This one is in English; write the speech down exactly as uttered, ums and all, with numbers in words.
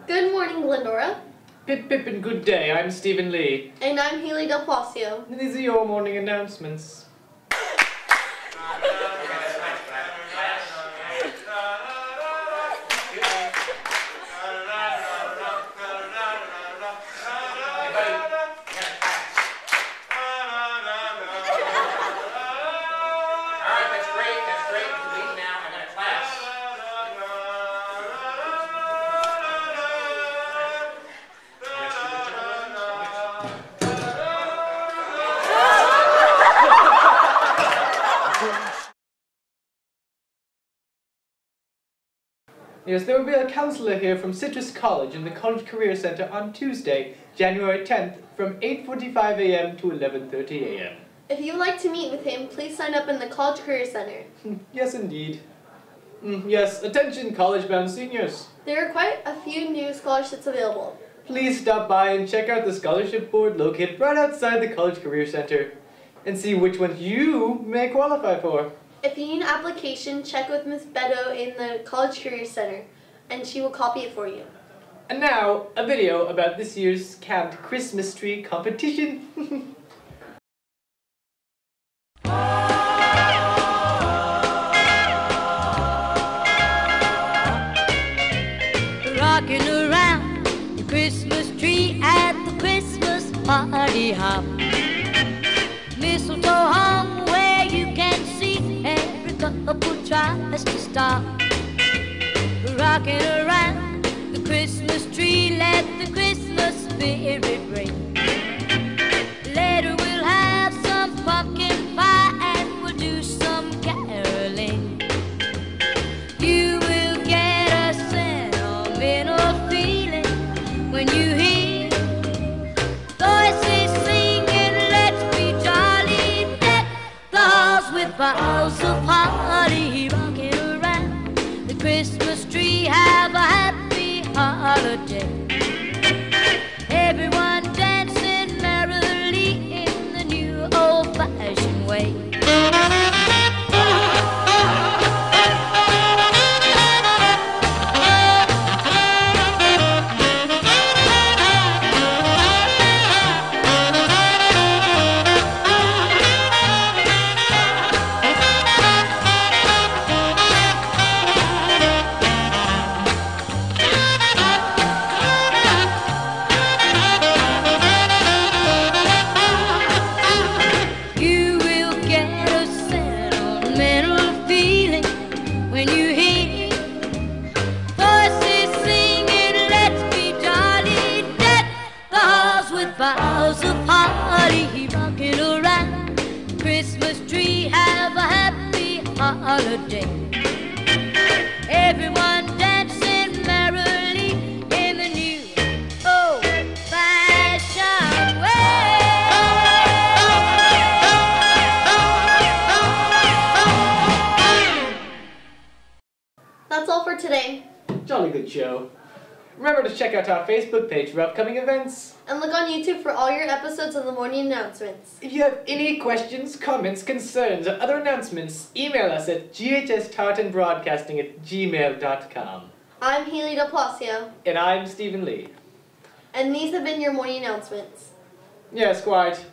Good morning, Glendora. Pip pip and good day, I'm Stephen Lee. And I'm Haley Del Placio. And these are your morning announcements. Yes, there will be a counselor here from Citrus College in the College Career Center on Tuesday, January tenth, from eight forty-five a m to eleven thirty a m If you would like to meet with him, please sign up in the College Career Center. Yes, indeed. Mm, yes, attention college-bound seniors. There are quite a few new scholarships available. Please stop by and check out the scholarship board located right outside the College Career Center and see which ones you may qualify for. If you need an application, check with Miz Beto in the College Career Center, and she will copy it for you. And now, a video about this year's Camp Christmas Tree Competition. Rocking around the Christmas tree at the Christmas party hop. Mistletoe hung where you can see every couple tries to stop. Rocking around the Christmas tree, let the Christmas spirit ring. Later we'll have some pumpkin pie and we'll do some caroling. You will get a sentimental feeling when you hear voices singing, let's be jolly, deck the halls with boughs of holly. Rocking around the Christmas tree, have a happy holiday. Everyone dancing merrily in the new old-fashioned way. Boughs of holly, rocking around the Christmas tree, have a happy holiday. Everyone dancing merrily in the new old-fashioned way. That's all for today. Jolly good show. Remember to check out our Facebook page for upcoming events. And look on YouTube for all your episodes of the morning announcements. If you have any questions, comments, concerns, or other announcements, email us at g h s tartan broadcasting at gmail dot com. I'm Haley Del Placio. And I'm Stephen Lee. And these have been your morning announcements. Yes, quite.